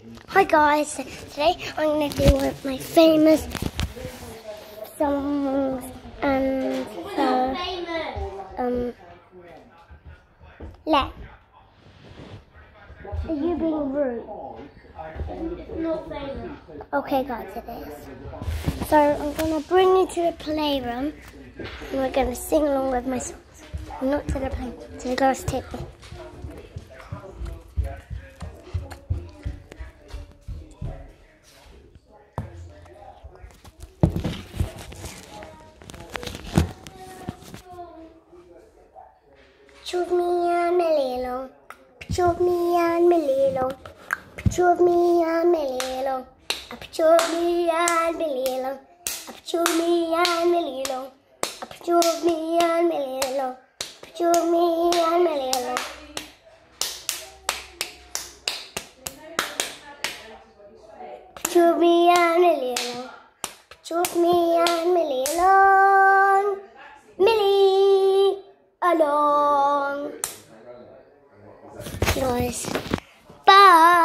Hi guys, today I'm going to do one of my famous songs and Are you being rude? It's not famous. Okay guys, it is. So I'm going to bring you to the playroom and we're going to sing along with my songs. Not to the play, to the glass table. Picture of me and my little, picture of me and my little, picture of me and my little, a picture of me and my little, a picture of me and my little, a picture of me and my little, picture of me and my little. Picture of me and my little, picture of me and my little, Millie along. Guys, bye.